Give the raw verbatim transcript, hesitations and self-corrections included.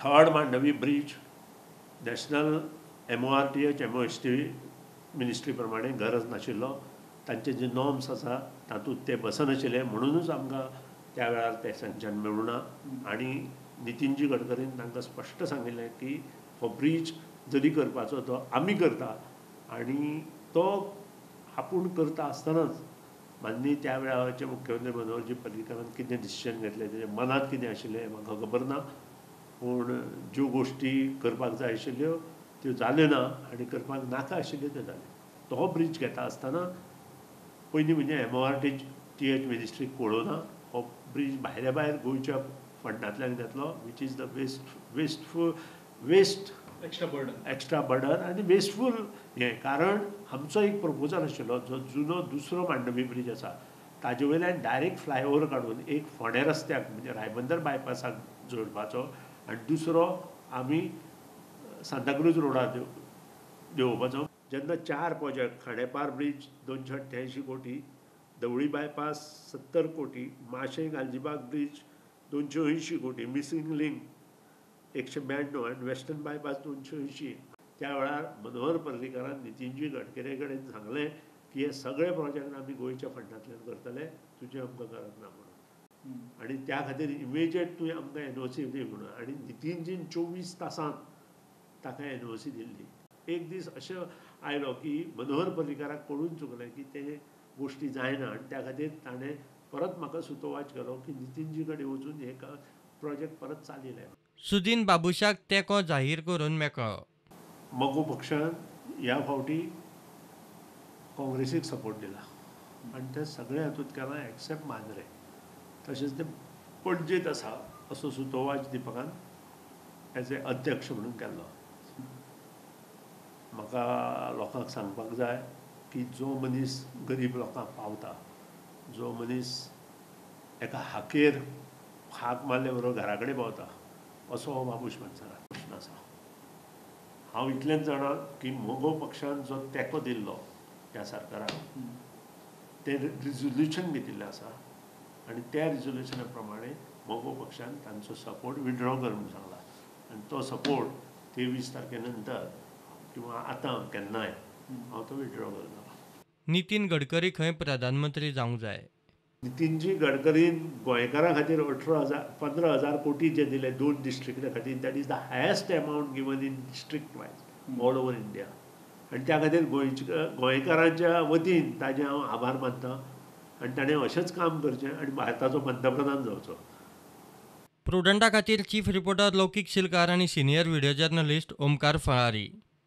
Third Mandovi bridge national M O R T H M O S T ministry प्रमाणे गरज नाशिल्लो, तांचे जे नॉर्म्स आसा तातूंत ते बसनाशिल्ले म्हणूनच आमकां त्या वेळार ते सँक्शन मेळूं ना. आनी नितीनजी गडकरीन तांकां स्पश्ट सांगिल्लें की हो ब्रिज जरी करपाचो तो आमी करता आनी तो आपूण करता आसतनाच माननीय त्या वेळाचे मुख्यमंत्री मनोहरजी पर्रीकारान कितें डिसिजन घेतलें तेजे मनांत कितें आशिल्लें म्हाका खबर ना. पूण ज्यो गोश्टी करपाक जाय आशिल्ल्यो त्यो जाल्यो ना आनी करपाक नाका आशिल्ल्यो त्यो जाल्यो. तो ब्रिज घेता आसतना पयलीं म्हणजे M O R T T H मिनिस्ट्रीक कळोवना. हो ब्रिज भायल्या भायर गोंयच्या फंडांतल्यान घेतलो which is the waste wasteful waste extra burden extra burden आनी वेस्टफूल हें. कारण आमचो एक प्रपोजल आशिल्लो जो जुनो दुसरो मांडवी ब्रिज आसा ताजे वयल्यान डायरेक्ट फ्लायओवर काडून एक फोंड्या रस्त्याक म्हणजे रायबंदर बायपासाक जोडपाचो आनी दुसरो आमी सांताक्रूज रोडार देव देंवोवपाचो. जेन्ना चार प्रोजेक्ट खांडेपार ब्रिज दोनशे अठ्ठ्यायंशी कोटी, धवळी बायपास सत्तर कोटी, माशें गालजीबाग ब्रिज दोनशे अंयशीं कोटी, मिसींग लिंक एकशे ब्याण्णव आनी वेस्टर्न बायपास दोनशे अंयशीं. त्या वेळार मनोहर पर्रीकारान नितीनजी गडकरी कडेन सांगलें की हे सगळे प्रोजेक्ट आमी गोंयच्या फंडांतल्यान करतले, तुजें आमकां गरज ना म्हणून. आनी त्या खातीर इमिजिएट तुवें आमकां एन ओ सी दी म्हणून. आनी नितीनजीन चोवीस तासांत ताका एन ओ सी दिल्ली. एक दीस अशें आयलो की मनोहर पर्रीकाराक कळून चुकलें की ते गोश्टी जायना आनी त्या खातीर ताणें परत म्हाका सुतोवाच केलो की नितीनजी कडेन वचून हे प्रोजेक्ट परत चालीले. सुदीन बाबुशाक तेंको जाहीर करून मेकळो. मोगो पक्षान ह्या फावटी काँग्रेसीक सपोर्ट दिला आनी ते सगळे हातूंत केला एक्सेप्ट मांद्रे. तशेंच ते पणजेंत आसा असो सुतोवाच दिपकान एज ए अध्यक्ष म्हणून केल्लो. म्हाका लोकांक सांगपाक जाय की जो मनीस गरीब लोकांक पावता, जो मनीस एका हाकेर हाक मारले बरोबर घरा कडेन पावता असो हो बाबूश मनसराक प्रश्न आसा. हांव इतलेंच जाणा की मोगो पक्षान जो तेंको दिल्लो त्या सरकाराक तें रिजोल्युशन घेतिल्लें आसा आनी त्या रिजोल्युशना प्रमाणे मोगो पक्षान तांचो सपोर्ट विड्रॉ कर म्हणून सांगला. आनी तो सपोर्ट तेवीस तारखे नंतर किंवा आतां केन्नाय हांव तो विड्रॉ करता. नितीन गडकरी खंय प्रधानमंत्री जावंक जाय. नितीनजी गडकरीन गोंयकारां खातीर अठरा हजार पंदरा हजार कोटी जे दिले दोन डिस्ट्रिक्टा खातीर that is the highest amount given in district wise all over India. आनी त्या खातीर गोंयच्या गोंयकारांच्या वतीन ताजे हांव आभार मानतां आनी ताणें अशेंच काम करचें आनी भारताचो पंतप्रधान जावचो. प्रुडंटा खातीर चीफ रिपोर्टर लौकीक शिलकार आनी senior video journalist Omkar Phalari.